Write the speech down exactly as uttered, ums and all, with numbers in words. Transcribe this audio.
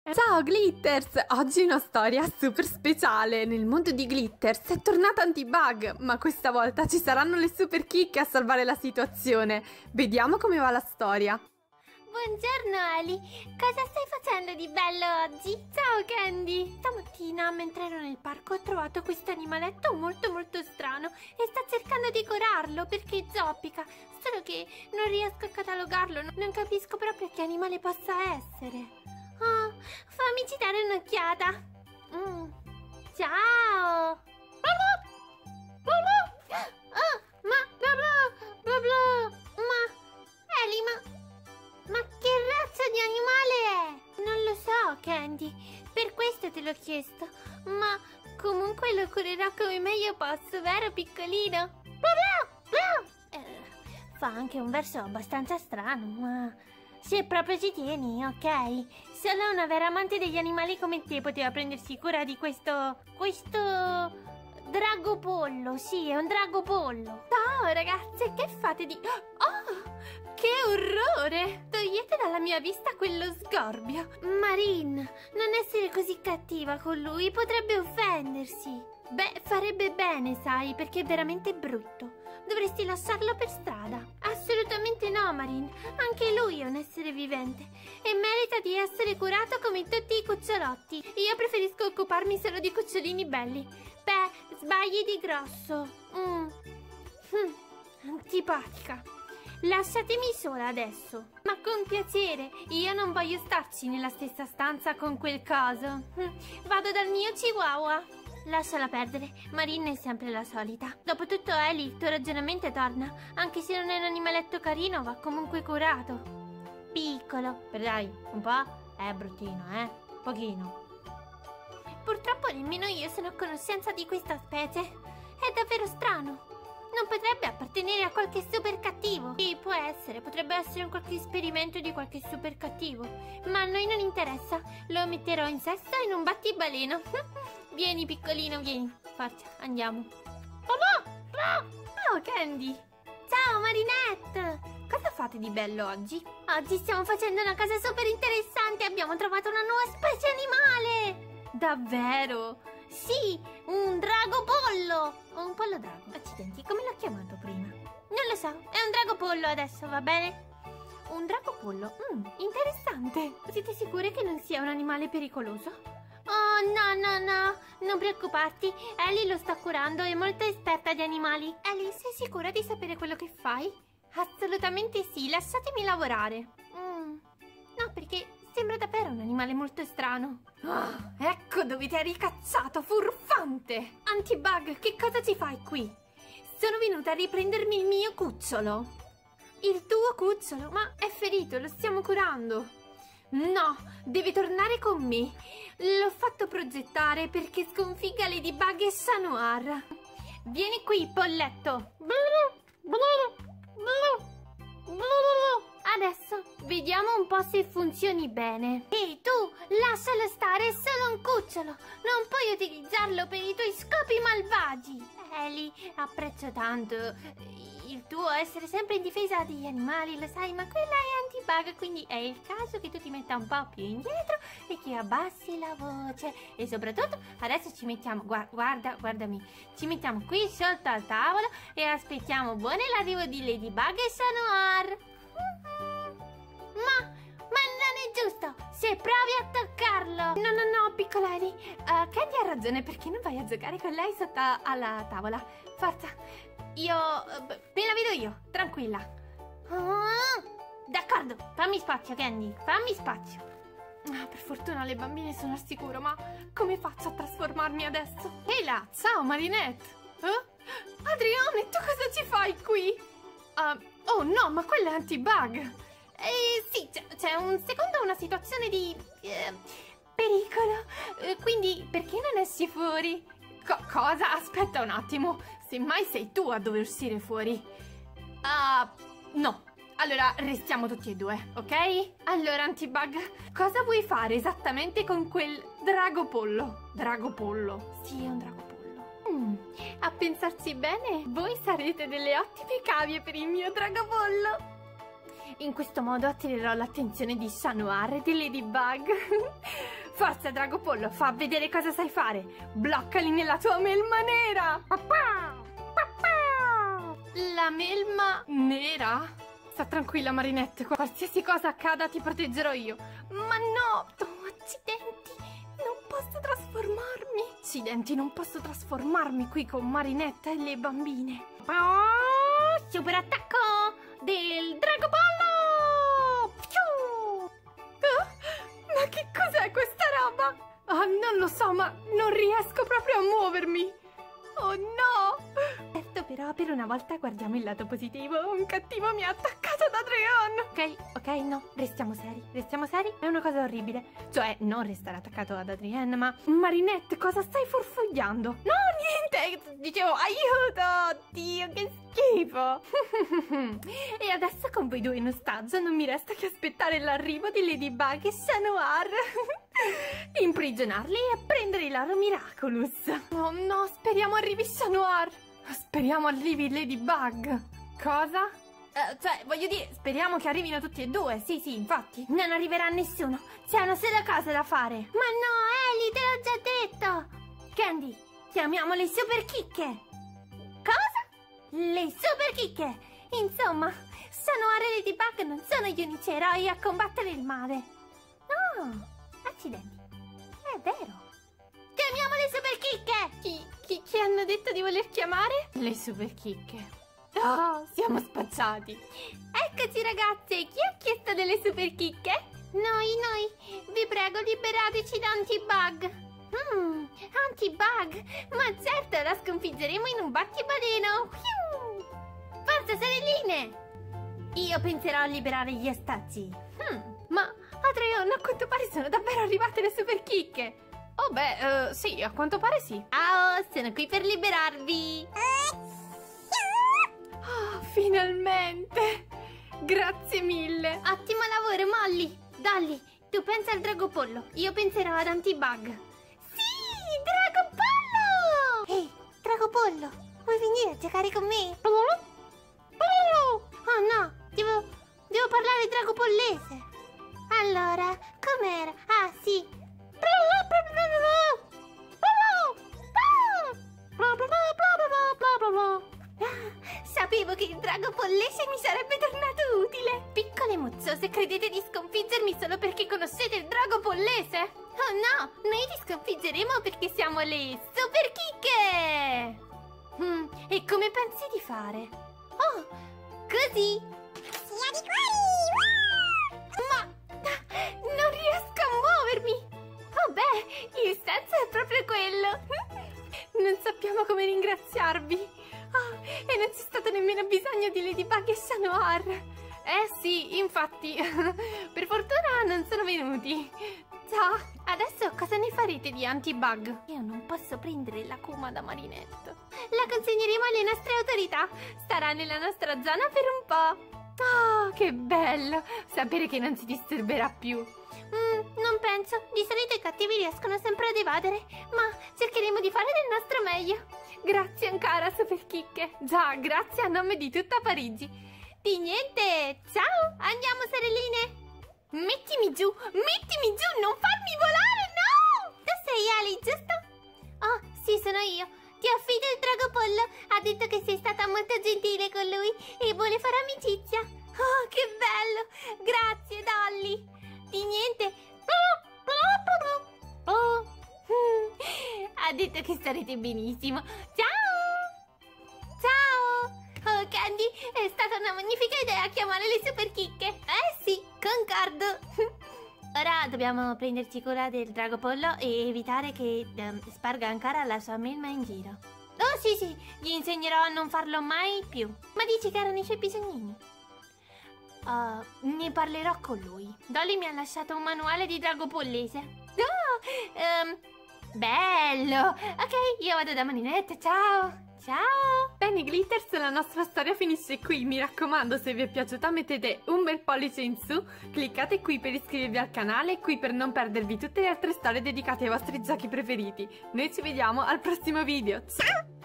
Ciao Glitters! Oggi una storia super speciale. Nel mondo di Glitters è tornata Antibug, ma questa volta ci saranno le super chicche a salvare la situazione. Vediamo come va la storia. Buongiorno Ali, cosa stai facendo di bello oggi? Ciao Candy! Stamattina mentre ero nel parco ho trovato questo animaletto molto molto strano e sta cercando di curarlo perché zoppica, solo che non riesco a catalogarlo, non capisco proprio che animale possa essere. Oh, fammici dare un'occhiata. Mm. Ciao! Oh, ma bla bla bla bla. Ma Eli, ma ma che razza di animale è? Non lo so, Candy, per questo te l'ho chiesto, ma comunque lo curerò come meglio posso, vero piccolino? Bla bla bla. Eh, fa anche un verso abbastanza strano, ma se proprio ci tieni, ok? Solo una vera amante degli animali come te poteva prendersi cura di questo... questo... dragopollo, sì, è un dragopollo. Ciao ragazze, che fate di... Oh, che orrore! Togliete dalla mia vista quello sgorbio. Marine, non essere così cattiva con lui, potrebbe offendersi. Beh, farebbe bene, sai, perché è veramente brutto. Dovresti lasciarlo per strada. Assolutamente no, Marine. Anche lui è un essere vivente e merita di essere curato come tutti i cucciolotti. Io preferisco occuparmi solo di cucciolini belli. Beh, sbagli di grosso. Mm. Hm, antipatica. Lasciatemi sola adesso. Ma con piacere. Io non voglio starci nella stessa stanza con quel coso. Hm, vado dal mio chihuahua. Lasciala perdere, Marine è sempre la solita. Dopotutto, Eli, il tuo ragionamento torna. Anche se non è un animaletto carino, va comunque curato. Piccolo. Per dai, un po' è bruttino, eh? Pochino. Purtroppo nemmeno io sono a conoscenza di questa specie. È davvero strano. Non potrebbe appartenere a qualche super cattivo. Sì, può essere, potrebbe essere un qualche esperimento di qualche super cattivo. Ma a noi non interessa. Lo metterò in sesto in un battibaleno. Vieni piccolino, vieni. Forza, andiamo. Ciao Candy. Ciao Marinette. Cosa fate di bello oggi? Oggi stiamo facendo una cosa super interessante. Abbiamo trovato una nuova specie animale. Davvero? Sì, un dragopollo. Un pollo drago. Accidenti, come l'ho chiamato prima? Non lo so, è un dragopollo adesso, va bene? Un dragopollo? Mm, interessante. Siete sicure che non sia un animale pericoloso? Oh, no, no, no, non preoccuparti, Ellie lo sta curando, è molto esperta di animali. Ellie, sei sicura di sapere quello che fai? Assolutamente sì, lasciatemi lavorare. Mm. No, perché sembra davvero un animale molto strano. Oh, ecco dove ti hai ricacciato, furfante! Antibug, che cosa ci fai qui? Sono venuta a riprendermi il mio cucciolo. Il tuo cucciolo? Ma è ferito, lo stiamo curando. No, devi tornare con me. L'ho fatto progettare perché sconfigga Ladybug e Chat Noir. Vieni qui, polletto. Adesso vediamo un po' se funzioni bene. Ehi tu, lascialo stare, è solo un cucciolo. Non puoi utilizzarlo per i tuoi scopi malvagi. Eli, apprezzo tanto il tuo essere sempre in difesa degli animali, lo sai, ma quella è Antibug, quindi è il caso che tu ti metta un po' più indietro e che abbassi la voce. E soprattutto adesso ci mettiamo, guarda, guarda, guardami, ci mettiamo qui sotto al tavolo e aspettiamo buone l'arrivo di Ladybug e Chat Noir. Ma, ma non è giusto, se provi a toccarlo. No, no, no, piccola Eli, uh, Candy ha ragione, perché non vai a giocare con lei sotto alla tavola? Forza, io, uh, me la vedo io, tranquilla. Uh, D'accordo, fammi spazio Candy, fammi spazio. Ah, per fortuna le bambine sono al sicuro, ma come faccio a trasformarmi adesso? Ehi là, ciao Marinette. Uh? Adriane, tu cosa ci fai qui? Uh, oh no, ma quella è Antibug. Eh sì, c'è un secondo una situazione di eh, pericolo, eh, quindi perché non esci fuori? Co cosa? Aspetta un attimo, semmai sei tu a dover uscire fuori. Ah, uh, no, allora restiamo tutti e due, ok? Allora Antibug, cosa vuoi fare esattamente con quel dragopollo? Dragopollo? Sì, è un dragopollo. Mm, a pensarci bene, voi sarete delle ottime cavie per il mio dragopollo. In questo modo attirerò l'attenzione di Chat Noir e di Ladybug. Forza, Dragopollo, fa vedere cosa sai fare. Bloccali nella tua melma nera. La melma nera? Sta tranquilla, Marinette, qualsiasi cosa accada ti proteggerò io. Ma no, oh, accidenti, non posso trasformarmi. Accidenti, non posso trasformarmi qui con Marinette e le bambine. Oh, super attacco del Dragopollo! Oh, ma che cos'è questa roba? Ah, non lo so, ma non riesco proprio a muovermi. Oh no! Certo, però per una volta guardiamo il lato positivo. Un cattivo mi ha attaccato ad Adrien. Ok, ok, no, restiamo seri, restiamo seri. È una cosa orribile. Cioè, non restare attaccato ad Adrien, ma... Marinette, cosa stai forfogliando? No, niente! Dicevo, aiuto! Dio, che schifo! E adesso con voi due in ostaggio non mi resta che aspettare l'arrivo di Ladybug e Chat Noir. Imprigionarli e prendere i loro Miraculous. Oh no, speriamo arrivi Chat Noir. Speriamo arrivi Ladybug. Cosa? Eh, cioè, voglio dire, speriamo che arrivino tutti e due. Sì, sì, infatti. Non arriverà nessuno. C'è una sola cosa da fare. Ma no, Eli, te l'ho già detto. Candy, chiamiamo le super chicche. Cosa? Le super chicche. Insomma, Chat Noir e Ladybug non sono gli unici eroi a combattere il male. No. Accidenti, è vero. Chiamiamo le super chicche. Chi, chi, chi hanno detto di voler chiamare? Le super chicche. Oh, siamo spacciati. Eccoci ragazze, chi ha chiesto delle super chicche? Noi, noi. Vi prego, liberateci da Antibug. Mmm, Antibug. Ma certo, la sconfiggeremo in un battibaleno. Forza, sorelline. Io penserò a liberare gli ostaggi. Hmm, ma... Adrien, a quanto pare sono davvero arrivate le super chicche. Oh beh, uh, sì, a quanto pare sì. Ciao, sono qui per liberarvi. Oh, finalmente. Grazie mille. Ottimo lavoro, Molly. Dolly, tu pensa al Dragopollo, io penserò ad Antibug. Sì, Dragopollo! Ehi, Dragopollo, vuoi venire a giocare con me? Oh no, devo, devo parlare dragopollese. Allora, com'era? Ah, sì. Sapevo che il drago pollese mi sarebbe tornato utile. Piccole mozzose, credete di sconfiggermi solo perché conoscete il drago pollese? Oh no, noi ti sconfiggeremo perché siamo le super chicche. Mm, e come pensi di fare? Oh, così. Sia di cuori! Ma... non riesco a muovermi! Oh beh, il senso è proprio quello! Non sappiamo come ringraziarvi! Oh, e non c'è stato nemmeno bisogno di Ladybug e Chat Noir! Eh sì, infatti, per fortuna non sono venuti! Già, adesso cosa ne farete di Antibug? Io non posso prendere la Kuma da Marinette. La consegneremo alle nostre autorità! Starà nella nostra zona per un po'! Oh, che bello! Sapere che non si disturberà più. Mm, non penso. Di solito i cattivi riescono sempre ad evadere. Ma cercheremo di fare del nostro meglio. Grazie ancora, super chicche. Già, grazie a nome di tutta Parigi. Di niente. Ciao, andiamo sorelline. Mettimi giù, mettimi giù, non farmi volare, no! Tu sei Ali, giusto? Oh, sì, sono io. Ti affido il Dragopollo. Ha detto che sei stata molto gentile con lui e vuole fare amicizia. Oh, che bello! Grazie, Dolly. Di niente. Oh. Ha detto che starete benissimo. Ciao! Ciao! Oh, Candy, è stata una magnifica idea chiamare le super chicche. Eh sì, concordo. Ora dobbiamo prenderci cura del Dragopollo e evitare che um, sparga ancora la sua melma in giro. Oh sì sì, gli insegnerò a non farlo mai più. Ma dici che erano i suoi bisognini? Uh, ne parlerò con lui. Dolly mi ha lasciato un manuale di dragopollese. Oh, um, bello! Ok, io vado da Marinette, ciao! Ciao! Bene Glitters, la nostra storia finisce qui. Mi raccomando, se vi è piaciuta mettete un bel pollice in su, cliccate qui per iscrivervi al canale e qui per non perdervi tutte le altre storie dedicate ai vostri giochi preferiti. Noi ci vediamo al prossimo video. Ciao!